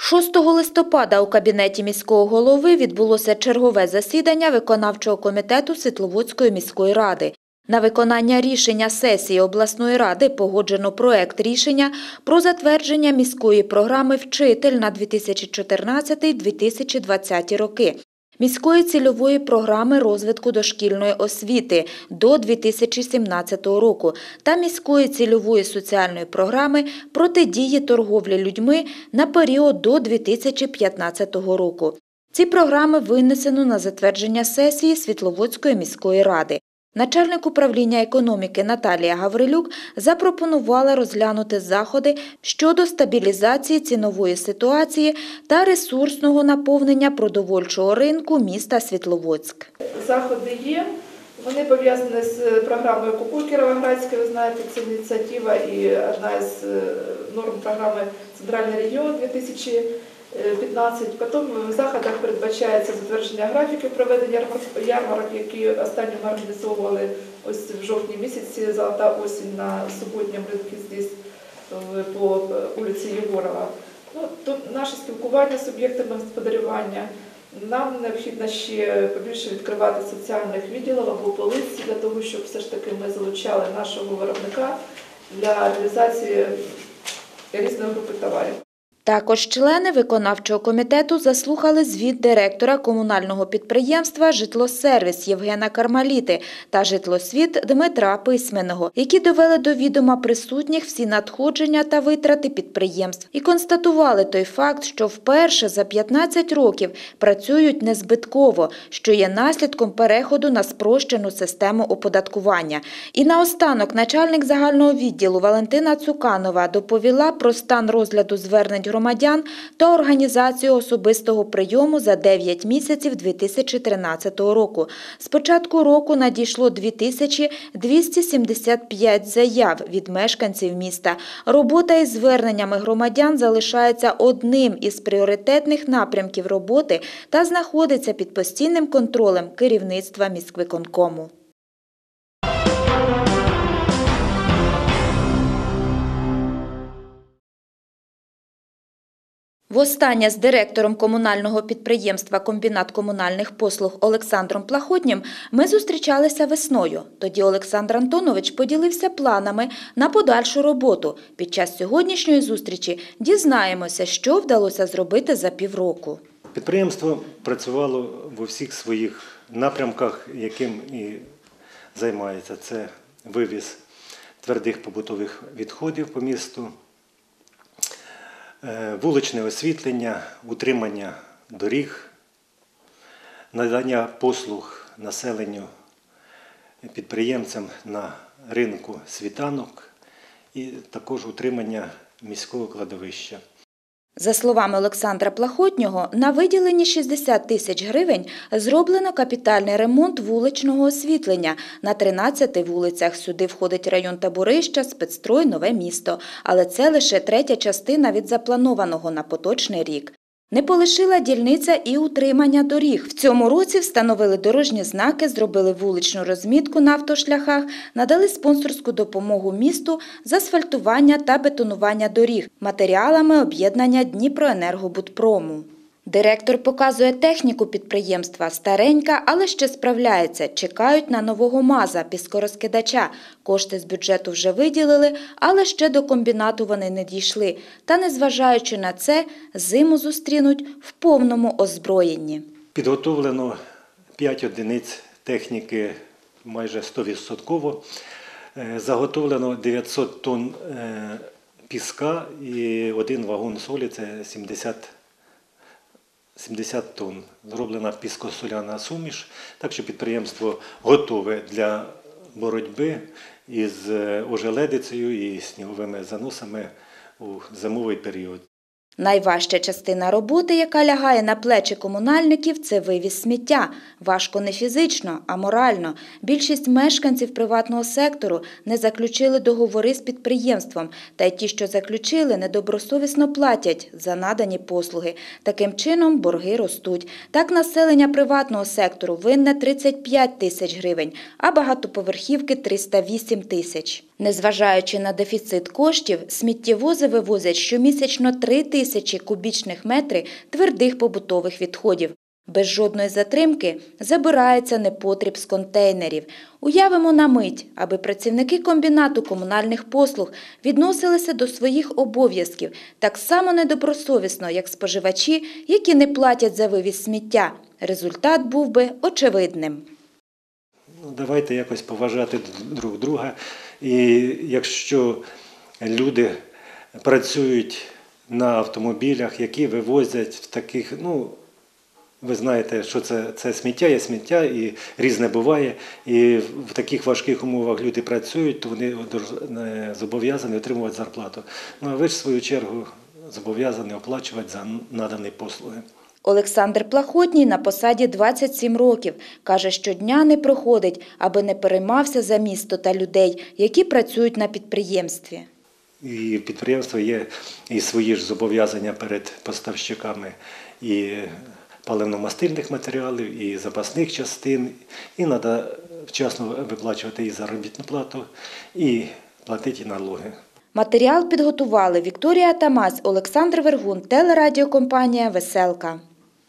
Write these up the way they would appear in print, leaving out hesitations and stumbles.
6 листопада у кабінеті міського голови відбулося чергове засідання виконавчого комітету Світловодської міської ради. На виконання рішення сесії обласної ради погоджено проект рішення про затвердження міської програми «Вчитель» на 2014-2020 роки, міської цільової програми розвитку дошкільної освіти до 2017 року та міської цільової соціальної програми протидії торговлі людьми на період до 2015 року. Ці програми винесено на затвердження сесії Світловодської міської ради. Начальник управління економіки Наталія Гаврилюк запропонувала розглянути заходи щодо стабілізації цінової ситуації та ресурсного наповнення продовольчого ринку міста Світловодськ. Заходи є, вони пов'язані з програмою «Купуй Кіровоградської», ви знаєте, це ініціатива і одна з норм програми «Центральний регіон 2015». Потім в заходах передбачається затвердження графіків проведення ярмарок, які останньо ми організовували ось в жовтні місяці, «Золота осінь» на суботньому ринку здесь, по вулиці Єгорова. Тут наше спілкування з суб'єктами господарювання. Нам необхідно ще побільше відкривати соціальних відділів або полиці для того, щоб все ж таки ми залучали нашого виробника для реалізації різної групи товарів. Також члени виконавчого комітету заслухали звіт директора комунального підприємства «Житлосервіс» Євгена Кармаліти та «Житлосвіт» Дмитра Письменного, які довели до відома присутніх всі надходження та витрати підприємств і констатували той факт, що вперше за 15 років працюють незбитково, що є наслідком переходу на спрощену систему оподаткування. І наостанок начальник загального відділу Валентина Цуканова доповіла про стан розгляду звернень громадян та організацію особистого прийому за 9 місяців 2013 року. З початку року надійшло 2275 заяв від мешканців міста. Робота із зверненнями громадян залишається одним із пріоритетних напрямків роботи та знаходиться під постійним контролем керівництва міськвиконкому. Востаннє з директором комунального підприємства «Комбінат комунальних послуг» Олександром Плахотнім ми зустрічалися весною. Тоді Олександр Антонович поділився планами на подальшу роботу. Під час сьогоднішньої зустрічі дізнаємося, що вдалося зробити за півроку. Підприємство працювало в усіх своїх напрямках, яким і займається. Це вивіз твердих побутових відходів по місту, вуличне освітлення, утримання доріг, надання послуг населенню, підприємцям на ринку світанок і також утримання міського кладовища. За словами Олександра Плахотнього, на виділені 60 тисяч гривень зроблено капітальний ремонт вуличного освітлення на 13 вулицях. Сюди входить район Таборища, Спецстрой, Нове місто. Але це лише третя частина від запланованого на поточний рік. Не полишила дільниця і утримання доріг. В цьому році встановили дорожні знаки, зробили вуличну розмітку на автошляхах, надали спонсорську допомогу місту з асфальтування та бетонування доріг матеріалами об'єднання Дніпроенергобудпрому. Директор показує техніку підприємства. Старенька, але ще справляється. Чекають на нового МАЗа, піскорозкидача. Кошти з бюджету вже виділили, але ще до комбінату вони не дійшли. Та незважаючи на це, зиму зустрінуть в повному озброєнні. Підготовлено 5 одиниць техніки майже 100%. Заготовлено 900 тонн піска і 1 вагон солі – це 70 тонн. Зроблена піскосоляна суміш, так що підприємство готове для боротьби із ожеледицею і сніговими заносами у зимовий період. Найважча частина роботи, яка лягає на плечі комунальників – це вивіз сміття. Важко не фізично, а морально. Більшість мешканців приватного сектору не заключили договори з підприємством. Та й ті, що заключили, недобросовісно платять за надані послуги. Таким чином борги ростуть. Так населення приватного сектору винне 35 тисяч гривень, а багатоповерхівки – 308 тисяч. Незважаючи на дефіцит коштів, сміттєвози вивозять щомісячно 3 тисячі кубічних метрів твердих побутових відходів. Без жодної затримки забирається непотріб з контейнерів. Уявимо на мить, аби працівники комбінату комунальних послуг відносилися до своїх обов'язків так само недобросовісно, як споживачі, які не платять за вивіз сміття. Результат був би очевидним. Давайте якось поважати друг друга. І якщо люди працюють на автомобілях, які вивозять в таких, ви знаєте, що це сміття, є сміття, і різне буває. І в таких важких умовах люди працюють, то вони зобов'язані отримувати зарплату. А ви ж, в свою чергу, зобов'язані оплачувати за надані послуги. Олександр Плахотній на посаді 27 років. Каже, щодня не проходить, аби не переймався за місто та людей, які працюють на підприємстві. І в підприємства є і свої ж зобов'язання перед поставщиками і паливно-мастильних матеріалів, і запасних частин, і треба вчасно виплачувати і заробітну плату, і платити налоги. Матеріал підготували Вікторія Тамась, Олександр Вергун, телерадіокомпанія «Веселка».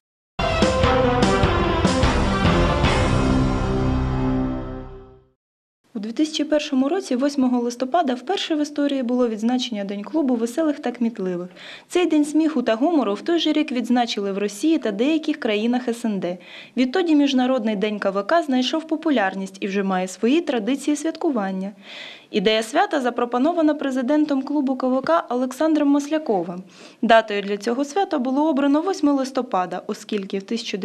У 2001 році, 8 листопада, вперше в історії було відзначення День клубу веселих та кмітливих. Цей день сміху та гумору в той же рік відзначили в Росії та деяких країнах СНД. Відтоді Міжнародний день КВК знайшов популярність і вже має свої традиції святкування. Ідея свята запропонована президентом клубу КВК Олександром Масляковим. Датою для цього свята було обрано 8 листопада, оскільки в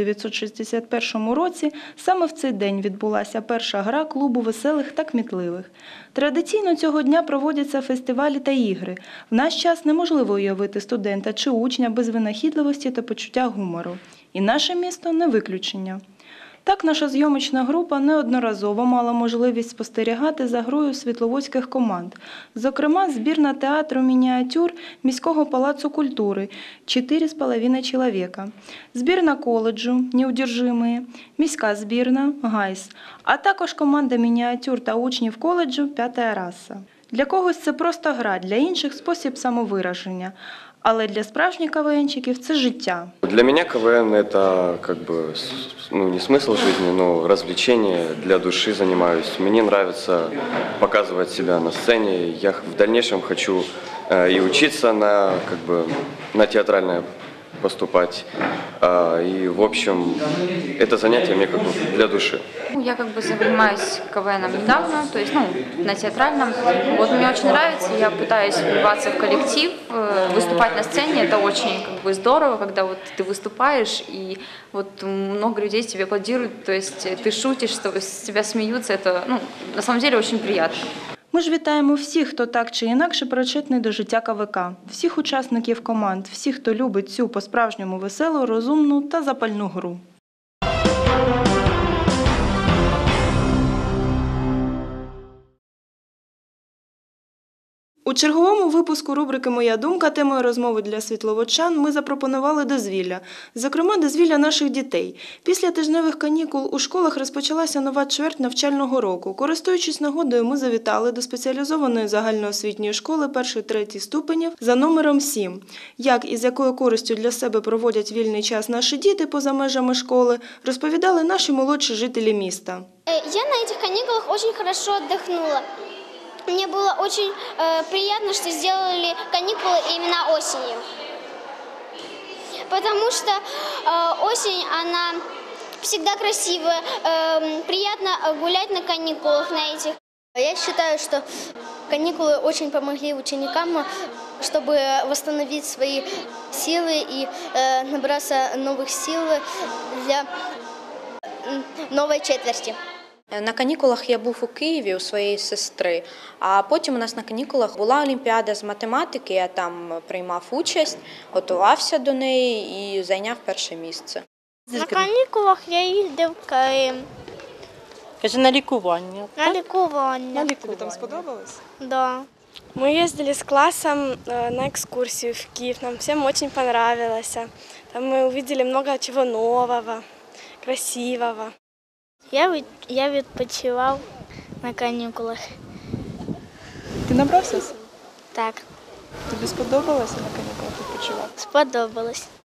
1961 році саме в цей день відбулася перша гра клубу веселих та кмітливих. Традиційно цього дня проводяться фестивалі та ігри. В наш час неможливо уявити студента чи учня без винахідливості та почуття гумору. І наше місто не виключення. Так, наша зйомочна група неодноразово мала можливість спостерігати за грою світловодських команд. Зокрема, збірна театру «Мініатюр» міського палацу культури «4,5 чоловіка», збірна коледжу «Неудержимые», міська збірна «Гайс», а також команда «Мініатюр» та учнів коледжу «П'ята раса». Для когось це просто гра, для інших – спосіб самовираження. Але для справжніх КВНщиків це життя. Для меня КВН – это не смысл жизни, но развлечение, для души занимаюсь. Мне нравится показывать себя на сцене. Я в дальнейшем хочу и учиться на театральное поступать. И, в общем, это занятие мне для души. Я занимаюсь КВНом недавно, то есть на театральном. Вот мне очень нравится, я пытаюсь вливаться в коллектив, выступать на сцене, это очень здорово, когда ты выступаешь и много людей тебе аплодируют, то есть ты шутишь, с тебя смеются, это на самом деле очень приятно. Ми ж вітаємо всіх, хто так чи інакше причетний до життя КВК, всіх учасників команд, всіх, хто любить цю по-справжньому веселу, розумну та запальну гру. У черговому випуску рубрики «Моя думка» темою розмови для світловодчан ми запропонували дозвілля. Зокрема, дозвілля наших дітей. Після тижневих канікул у школах розпочалася нова чверть навчального року. Користуючись нагодою, ми завітали до спеціалізованої загальноосвітньої школи 1-3 ступенів за номером 7. Як і з якою користю для себе проводять вільний час наші діти поза межами школи, розповідали наші молодші жителі міста. Я на этих каникулах очень хорошо отдохнула. Мне было очень приятно, что сделали каникулы именно осенью. Потому что осень, она всегда красивая, приятно гулять на каникулах на этих. Я считаю, что каникулы очень помогли ученикам, чтобы восстановить свои силы и набраться новых сил для новой четверти. На канікулах я був у Києві у своєї сестри, а потім у нас на канікулах була олімпіада з математики, я там приймав участь, готувався до неї і зайняв перше місце. На канікулах я їздив в Крим. Каже, на лікування. На лікування. Тобі там сподобалось? Да. Мы ездили с классом на экскурсию в Киев, нам всем очень понравилось. Там мы увидели много чего нового, красивого. Я відпочивав на канікулах. Ти набрався сил? Так, Тобі сподобалося на канікулах відпочивати? сподобалось.